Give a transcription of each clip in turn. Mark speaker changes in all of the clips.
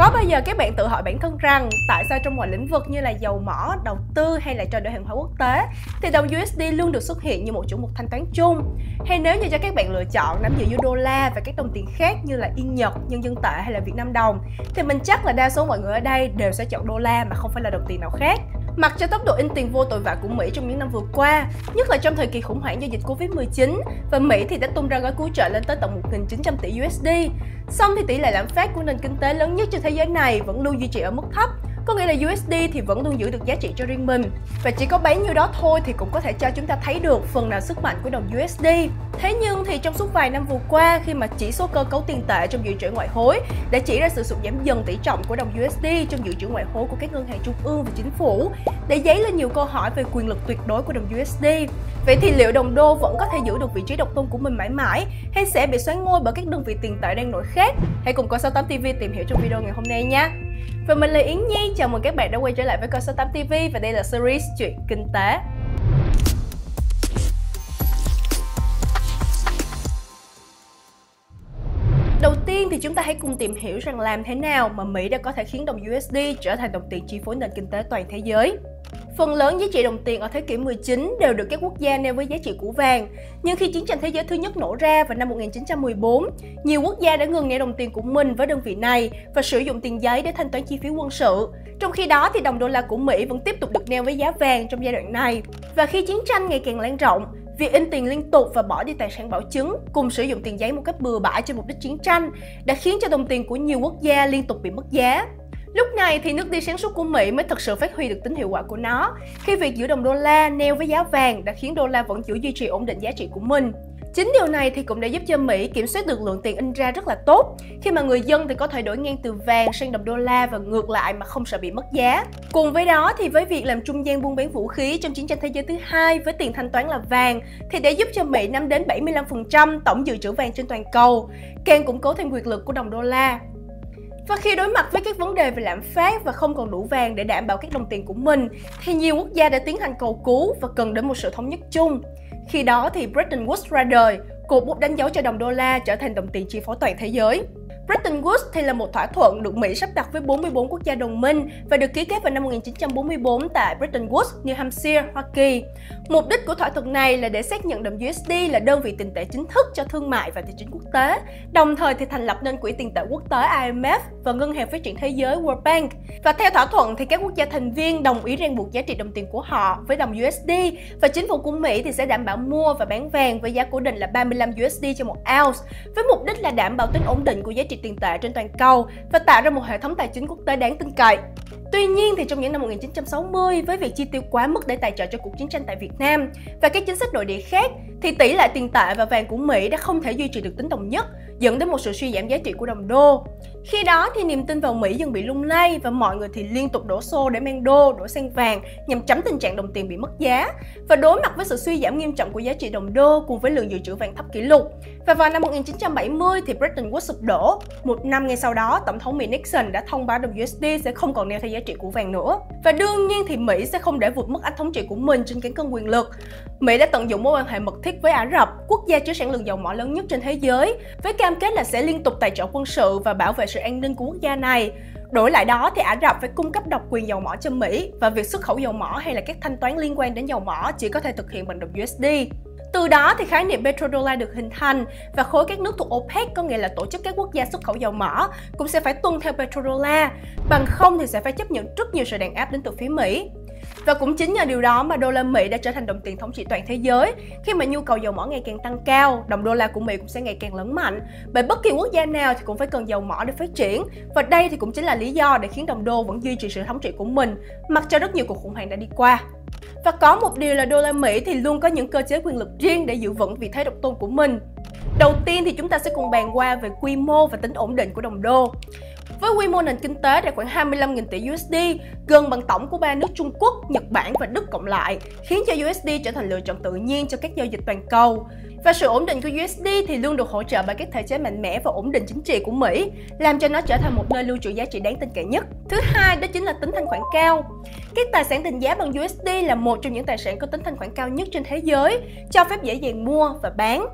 Speaker 1: Có bao giờ các bạn tự hỏi bản thân rằng tại sao trong mọi lĩnh vực như là dầu mỏ, đầu tư hay là trao đổi hàng hóa quốc tế thì đồng USD luôn được xuất hiện như một chủ mục thanh toán chung? Hay nếu như cho các bạn lựa chọn nắm giữ US đô la và các đồng tiền khác như là Yên Nhật, Nhân dân tệ hay là Việt Nam đồng thì mình chắc là đa số mọi người ở đây đều sẽ chọn đô la mà không phải là đồng tiền nào khác. Mặc cho tốc độ in tiền vô tội vạ của Mỹ trong những năm vừa qua, nhất là trong thời kỳ khủng hoảng do dịch Covid-19, và Mỹ thì đã tung ra gói cứu trợ lên tới tận 1.900 tỷ USD. Song thì tỷ lệ lạm phát của nền kinh tế lớn nhất trên thế giới này vẫn luôn duy trì ở mức thấp, có nghĩa là USD thì vẫn luôn giữ được giá trị cho riêng mình. Và chỉ có bấy nhiêu đó thôi thì cũng có thể cho chúng ta thấy được phần nào sức mạnh của đồng USD. Thế nhưng thì trong suốt vài năm vừa qua, khi mà chỉ số cơ cấu tiền tệ trong dự trữ ngoại hối đã chỉ ra sự sụt giảm dần tỷ trọng của đồng USD trong dự trữ ngoại hối của các ngân hàng trung ương và chính phủ, để dấy lên nhiều câu hỏi về quyền lực tuyệt đối của đồng USD. Vậy thì liệu đồng đô vẫn có thể giữ được vị trí độc tôn của mình mãi mãi, hay sẽ bị xoán ngôi bởi các đơn vị tiền tệ đang nổi khác? Hãy cùng Coi 68 TV tìm hiểu trong video ngày hôm nay nhé! Và mình là Yến Nhi, chào mừng các bạn đã quay trở lại với Coi 68 TV và đây là series Chuyện Kinh tế. Đầu tiên thì chúng ta hãy cùng tìm hiểu rằng làm thế nào mà Mỹ đã có thể khiến đồng USD trở thành đồng tiền chi phối nền kinh tế toàn thế giới. Phần lớn giá trị đồng tiền ở thế kỷ 19 đều được các quốc gia nêu với giá trị của vàng. Nhưng khi chiến tranh thế giới thứ nhất nổ ra vào năm 1914, nhiều quốc gia đã ngừng nêu đồng tiền của mình với đơn vị này và sử dụng tiền giấy để thanh toán chi phí quân sự. Trong khi đó thì đồng đô la của Mỹ vẫn tiếp tục được nêu với giá vàng trong giai đoạn này. Và khi chiến tranh ngày càng lan rộng, việc in tiền liên tục và bỏ đi tài sản bảo chứng cùng sử dụng tiền giấy một cách bừa bãi cho mục đích chiến tranh đã khiến cho đồng tiền của nhiều quốc gia liên tục bị mất giá. Lúc này thì nước đi sáng suốt của Mỹ mới thực sự phát huy được tính hiệu quả của nó, khi việc giữ đồng đô la neo với giá vàng đã khiến đô la vẫn giữ duy trì ổn định giá trị của mình. Chính điều này thì cũng đã giúp cho Mỹ kiểm soát được lượng tiền in ra rất là tốt, khi mà người dân thì có thể đổi ngang từ vàng sang đồng đô la và ngược lại mà không sợ bị mất giá. Cùng với đó thì với việc làm trung gian buôn bán vũ khí trong chiến tranh thế giới thứ hai với tiền thanh toán là vàng thì đã giúp cho Mỹ nắm đến 75% tổng dự trữ vàng trên toàn cầu, càng củng cố thêm quyền lực của đồng đô la. Và khi đối mặt với các vấn đề về lạm phát và không còn đủ vàng để đảm bảo các đồng tiền của mình, thì nhiều quốc gia đã tiến hành cầu cứu và cần đến một sự thống nhất chung. Khi đó thì Bretton Woods ra đời, cột mốc đánh dấu cho đồng đô la trở thành đồng tiền chi phối toàn thế giới. Bretton Woods thì là một thỏa thuận được Mỹ sắp đặt với 44 quốc gia đồng minh và được ký kết vào năm 1944 tại Bretton Woods, New Hampshire, Hoa Kỳ. Mục đích của thỏa thuận này là để xác nhận đồng USD là đơn vị tiền tệ chính thức cho thương mại và tài chính quốc tế, đồng thời thì thành lập nên Quỹ tiền tệ quốc tế IMF và Ngân hàng Phát triển Thế giới World Bank. Và theo thỏa thuận thì các quốc gia thành viên đồng ý ràng buộc giá trị đồng tiền của họ với đồng USD, và chính phủ của Mỹ thì sẽ đảm bảo mua và bán vàng với giá cố định là 35 USD cho một ounce, với mục đích là đảm bảo tính ổn định của giá trị tiền tệ trên toàn cầu và tạo ra một hệ thống tài chính quốc tế đáng tin cậy. Tuy nhiên thì trong những năm 1960, với việc chi tiêu quá mức để tài trợ cho cuộc chiến tranh tại Việt Nam và các chính sách nội địa khác, thì tỷ lệ tiền tệ và vàng của Mỹ đã không thể duy trì được tính đồng nhất, dẫn đến một sự suy giảm giá trị của đồng đô. Khi đó thì niềm tin vào Mỹ dần bị lung lay và mọi người thì liên tục đổ xô để mang đô đổi sang vàng nhằm tránh tình trạng đồng tiền bị mất giá. Và đối mặt với sự suy giảm nghiêm trọng của giá trị đồng đô cùng với lượng dự trữ vàng thấp kỷ lục, và vào năm 1970 thì Bretton Woods sụp đổ. Một năm ngay sau đó, Tổng thống Mỹ Nixon đã thông báo đồng USD sẽ không còn neo theo giá trị của vàng nữa. Và đương nhiên thì Mỹ sẽ không để vụt mất ách thống trị của mình trên cán cân quyền lực. Mỹ đã tận dụng mối quan hệ mật thiết với Ả Rập, quốc gia chứa sản lượng dầu mỏ lớn nhất trên thế giới, với cam kết là sẽ liên tục tài trợ quân sự và bảo vệ sự an ninh của quốc gia này. Đổi lại đó thì Ả Rập phải cung cấp độc quyền dầu mỏ cho Mỹ, và việc xuất khẩu dầu mỏ hay là các thanh toán liên quan đến dầu mỏ chỉ có thể thực hiện bằng đồng USD. Từ đó thì khái niệm petrodollar được hình thành, và khối các nước thuộc OPEC, có nghĩa là tổ chức các quốc gia xuất khẩu dầu mỏ, cũng sẽ phải tuân theo petrodollar, bằng không thì sẽ phải chấp nhận rất nhiều sự đàn áp đến từ phía Mỹ. Và cũng chính nhờ điều đó mà đô la Mỹ đã trở thành đồng tiền thống trị toàn thế giới. Khi mà nhu cầu dầu mỏ ngày càng tăng cao, đồng đô la của Mỹ cũng sẽ ngày càng lớn mạnh, bởi bất kỳ quốc gia nào thì cũng phải cần dầu mỏ để phát triển. Và đây thì cũng chính là lý do để khiến đồng đô vẫn duy trì sự thống trị của mình, mặc cho rất nhiều cuộc khủng hoảng đã đi qua. Và có một điều là đô la Mỹ thì luôn có những cơ chế quyền lực riêng để giữ vững vị thế độc tôn của mình. Đầu tiên thì chúng ta sẽ cùng bàn qua về quy mô và tính ổn định của đồng đô. Với quy mô nền kinh tế đạt khoảng 25.000 tỷ USD, gần bằng tổng của ba nước Trung Quốc, Nhật Bản và Đức cộng lại, khiến cho USD trở thành lựa chọn tự nhiên cho các giao dịch toàn cầu. Và sự ổn định của USD thì luôn được hỗ trợ bởi các thể chế mạnh mẽ và ổn định chính trị của Mỹ, làm cho nó trở thành một nơi lưu trữ giá trị đáng tin cậy nhất. Thứ hai, đó chính là tính thanh khoản cao. Các tài sản định giá bằng USD là một trong những tài sản có tính thanh khoản cao nhất trên thế giới, cho phép dễ dàng mua và bán.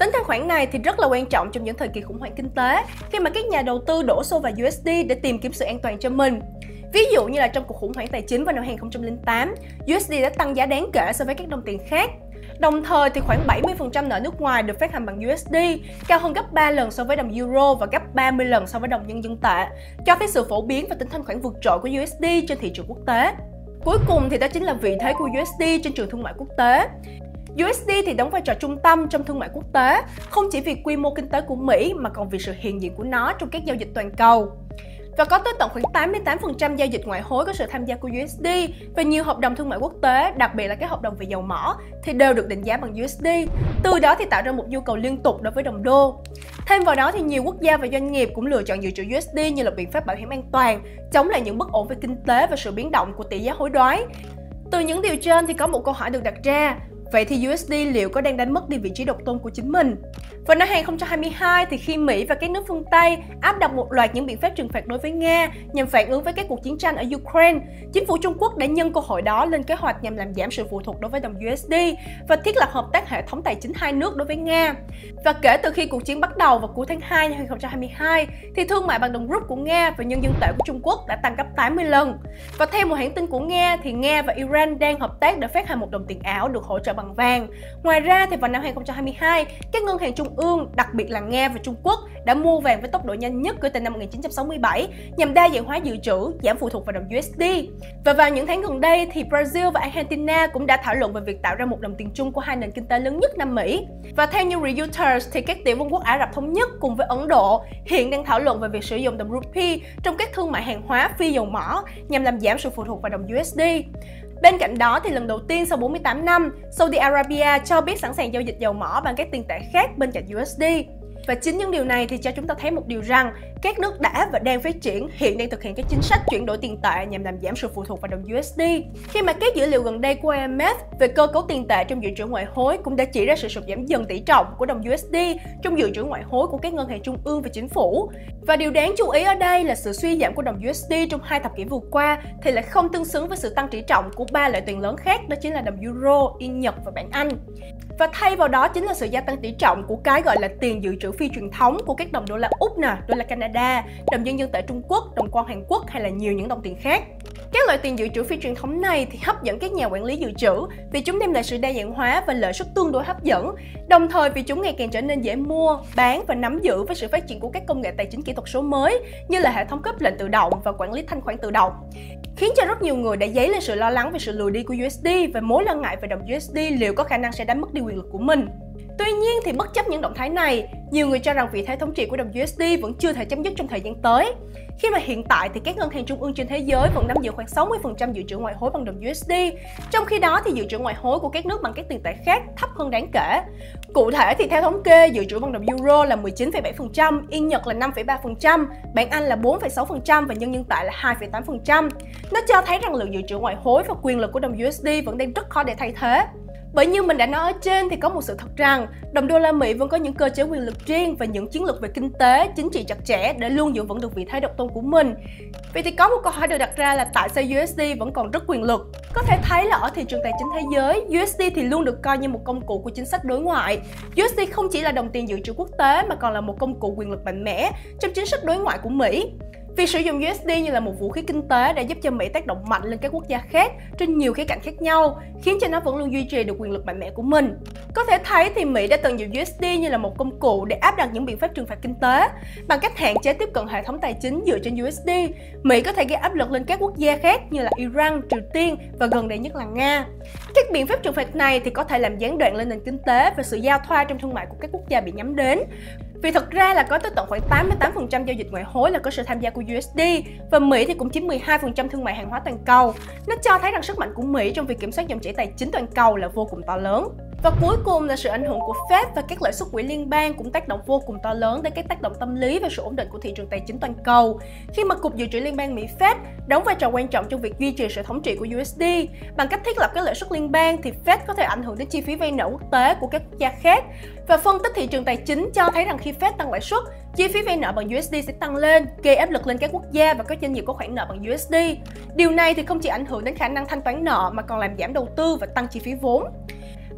Speaker 1: Tính thanh khoản này thì rất là quan trọng trong những thời kỳ khủng hoảng kinh tế, khi mà các nhà đầu tư đổ xô vào USD để tìm kiếm sự an toàn cho mình. Ví dụ như là trong cuộc khủng hoảng tài chính vào năm 2008, USD đã tăng giá đáng kể so với các đồng tiền khác. Đồng thời thì khoảng 70% nợ nước ngoài được phát hành bằng USD, cao hơn gấp 3 lần so với đồng Euro và gấp 30 lần so với đồng nhân dân tệ, cho thấy sự phổ biến và tính thanh khoản vượt trội của USD trên thị trường quốc tế. Cuối cùng thì đó chính là vị thế của USD trên trường thương mại quốc tế. USD thì đóng vai trò trung tâm trong thương mại quốc tế, không chỉ vì quy mô kinh tế của Mỹ mà còn vì sự hiện diện của nó trong các giao dịch toàn cầu. Và có tới tận khoảng 88% giao dịch ngoại hối có sự tham gia của USD, và nhiều hợp đồng thương mại quốc tế, đặc biệt là các hợp đồng về dầu mỏ, thì đều được định giá bằng USD. Từ đó thì tạo ra một nhu cầu liên tục đối với đồng đô. Thêm vào đó thì nhiều quốc gia và doanh nghiệp cũng lựa chọn dự trữ USD như là biện pháp bảo hiểm an toàn, chống lại những bất ổn về kinh tế và sự biến động của tỷ giá hối đoái. Từ những điều trên thì có một câu hỏi được đặt ra. Vậy thì USD liệu có đang đánh mất đi vị trí độc tôn của chính mình? Vào năm 2022 thì khi Mỹ và các nước phương Tây áp đặt một loạt những biện pháp trừng phạt đối với Nga nhằm phản ứng với các cuộc chiến tranh ở Ukraine, chính phủ Trung Quốc đã nhân cơ hội đó lên kế hoạch nhằm làm giảm sự phụ thuộc đối với đồng USD và thiết lập hợp tác hệ thống tài chính hai nước đối với Nga. Và kể từ khi cuộc chiến bắt đầu vào cuối tháng 2 năm 2022 thì thương mại bằng đồng rúp của Nga và nhân dân tệ của Trung Quốc đã tăng gấp 80 lần. Và theo một hãng tin của Nga thì Nga và Iran đang hợp tác để phát hành một đồng tiền ảo được hỗ trợ bằng vàng. Ngoài ra thì vào năm 2022, các ngân hàng trung ương, đặc biệt là Nga và Trung Quốc, đã mua vàng với tốc độ nhanh nhất kể từ năm 1967 nhằm đa dạng hóa dự trữ, giảm phụ thuộc vào đồng USD. Và vào những tháng gần đây thì Brazil và Argentina cũng đã thảo luận về việc tạo ra một đồng tiền chung của hai nền kinh tế lớn nhất Nam Mỹ. Và theo như Reuters thì các tiểu vương quốc Ả Rập Thống Nhất cùng với Ấn Độ hiện đang thảo luận về việc sử dụng đồng rupee trong các thương mại hàng hóa phi dầu mỏ nhằm làm giảm sự phụ thuộc vào đồng USD. Bên cạnh đó thì lần đầu tiên sau 48 năm, Saudi Arabia cho biết sẵn sàng giao dịch dầu mỏ bằng các tiền tệ khác bên cạnh USD. Và chính những điều này thì cho chúng ta thấy một điều rằng các nước đã và đang phát triển hiện đang thực hiện các chính sách chuyển đổi tiền tệ nhằm làm giảm sự phụ thuộc vào đồng USD. Khi mà các dữ liệu gần đây của IMF về cơ cấu tiền tệ trong dự trữ ngoại hối cũng đã chỉ ra sự sụt giảm dần tỷ trọng của đồng USD trong dự trữ ngoại hối của các ngân hàng trung ương và chính phủ. Và điều đáng chú ý ở đây là sự suy giảm của đồng USD trong 2 thập kỷ vừa qua thì lại không tương xứng với sự tăng tỷ trọng của 3 loại tiền lớn khác, đó chính là đồng Euro, Yên Nhật và bảng Anh. Và thay vào đó chính là sự gia tăng tỷ trọng của cái gọi là tiền dự trữ phi truyền thống của các đồng đô la Úc, đô la Canada, đồng nhân dân tệ Trung Quốc, đồng won Hàn Quốc hay là nhiều những đồng tiền khác. Các loại tiền dự trữ phi truyền thống này thì hấp dẫn các nhà quản lý dự trữ vì chúng đem lại sự đa dạng hóa và lợi suất tương đối hấp dẫn, đồng thời vì chúng ngày càng trở nên dễ mua, bán và nắm giữ với sự phát triển của các công nghệ tài chính kỹ thuật số mới như là hệ thống cấp lệnh tự động và quản lý thanh khoản tự động, khiến cho rất nhiều người đã dấy lên sự lo lắng về sự lùi đi của USD và mối lo ngại về đồng USD liệu có khả năng sẽ đánh mất đi quyền lực của mình. Tuy nhiên thì bất chấp những động thái này, nhiều người cho rằng vị thế thống trị của đồng USD vẫn chưa thể chấm dứt trong thời gian tới. Khi mà hiện tại thì các ngân hàng trung ương trên thế giới vẫn nắm giữ khoảng 60% dự trữ ngoại hối bằng đồng USD, trong khi đó thì dự trữ ngoại hối của các nước bằng các tiền tệ khác thấp hơn đáng kể. Cụ thể thì theo thống kê, dự trữ bằng đồng Euro là 19,7%, Yên Nhật là 5,3%, bảng Anh là 4,6% và nhân dân tệ là 2,8%. Nó cho thấy rằng lượng dự trữ ngoại hối và quyền lực của đồng USD vẫn đang rất khó để thay thế. Bởi như mình đã nói ở trên thì có một sự thật rằng đồng đô la Mỹ vẫn có những cơ chế quyền lực riêng và những chiến lược về kinh tế, chính trị chặt chẽ để luôn giữ vững được vị thế độc tôn của mình. Vậy thì có một câu hỏi được đặt ra là tại sao USD vẫn còn rất quyền lực? Có thể thấy là ở thị trường tài chính thế giới, USD thì luôn được coi như một công cụ của chính sách đối ngoại. USD không chỉ là đồng tiền dự trữ quốc tế mà còn là một công cụ quyền lực mạnh mẽ trong chính sách đối ngoại của Mỹ. Việc sử dụng USD như là một vũ khí kinh tế đã giúp cho Mỹ tác động mạnh lên các quốc gia khác trên nhiều khía cạnh khác nhau, khiến cho nó vẫn luôn duy trì được quyền lực mạnh mẽ của mình. Có thể thấy thì Mỹ đã tận dụng USD như là một công cụ để áp đặt những biện pháp trừng phạt kinh tế. Bằng cách hạn chế tiếp cận hệ thống tài chính dựa trên USD, Mỹ có thể gây áp lực lên các quốc gia khác như là Iran, Triều Tiên và gần đây nhất là Nga. Các biện pháp trừng phạt này thì có thể làm gián đoạn lên nền kinh tế và sự giao thoa trong thương mại của các quốc gia bị nhắm đến. Vì thực ra là có tới tận khoảng 88% giao dịch ngoại hối là có sự tham gia của USD và Mỹ thì cũng chiếm 12% thương mại hàng hóa toàn cầu. Nó cho thấy rằng sức mạnh của Mỹ trong việc kiểm soát dòng chảy tài chính toàn cầu là vô cùng to lớn. Và cuối cùng là sự ảnh hưởng của Fed và các lãi suất quỹ liên bang cũng tác động vô cùng to lớn đến các tác động tâm lý và sự ổn định của thị trường tài chính toàn cầu. Khi mà Cục Dự trữ Liên bang Mỹ Fed đóng vai trò quan trọng trong việc duy trì sự thống trị của USD, bằng cách thiết lập các lãi suất liên bang thì Fed có thể ảnh hưởng đến chi phí vay nợ quốc tế của các quốc gia khác. Và phân tích thị trường tài chính cho thấy rằng khi Fed tăng lãi suất, chi phí vay nợ bằng USD sẽ tăng lên, gây áp lực lên các quốc gia và các doanh nghiệp có khoản nợ bằng USD. Điều này thì không chỉ ảnh hưởng đến khả năng thanh toán nợ mà còn làm giảm đầu tư và tăng chi phí vốn.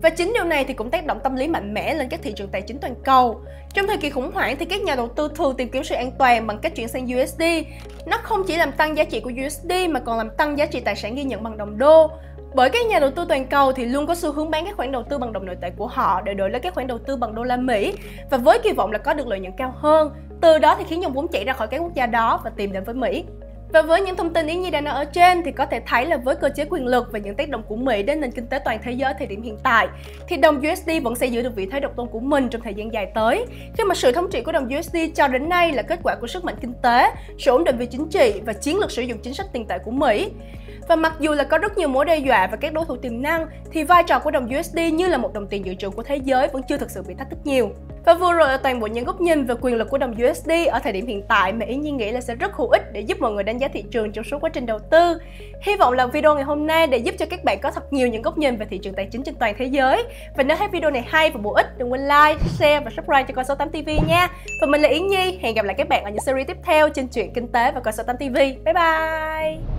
Speaker 1: Và chính điều này thì cũng tác động tâm lý mạnh mẽ lên các thị trường tài chính toàn cầu. Trong thời kỳ khủng hoảng thì các nhà đầu tư thường tìm kiếm sự an toàn bằng cách chuyển sang USD. Nó không chỉ làm tăng giá trị của USD mà còn làm tăng giá trị tài sản ghi nhận bằng đồng đô. Bởi các nhà đầu tư toàn cầu thì luôn có xu hướng bán các khoản đầu tư bằng đồng nội tệ của họ để đổi lấy các khoản đầu tư bằng đô la Mỹ, và với kỳ vọng là có được lợi nhuận cao hơn. Từ đó thì khiến dòng vốn chảy ra khỏi các quốc gia đó và tìm đến với Mỹ. Và với những thông tin Yến Nhi đã nói ở trên thì có thể thấy là với cơ chế quyền lực và những tác động của Mỹ đến nền kinh tế toàn thế giới thời điểm hiện tại, thì đồng USD vẫn sẽ giữ được vị thế độc tôn của mình trong thời gian dài tới, khi mà sự thống trị của đồng USD cho đến nay là kết quả của sức mạnh kinh tế, sự ổn định về chính trị và chiến lược sử dụng chính sách tiền tệ của Mỹ. Và mặc dù là có rất nhiều mối đe dọa và các đối thủ tiềm năng, thì vai trò của đồng USD như là một đồng tiền dự trữ của thế giới vẫn chưa thực sự bị thách thức nhiều. Và vừa rồi là toàn bộ những góc nhìn về quyền lực của đồng USD ở thời điểm hiện tại mà Yến Nhi nghĩ là sẽ rất hữu ích để giúp mọi người đánh giá thị trường trong suốt quá trình đầu tư. Hy vọng là video ngày hôm nay để giúp cho các bạn có thật nhiều những góc nhìn về thị trường tài chính trên toàn thế giới. Và nếu thấy video này hay và bổ ích, đừng quên like, share và subscribe cho Coi Số 8 TV nha. Và mình là Yến Nhi, hẹn gặp lại các bạn ở những series tiếp theo trên Chuyện Kinh tế và Coi Số 8 TV. Bye bye!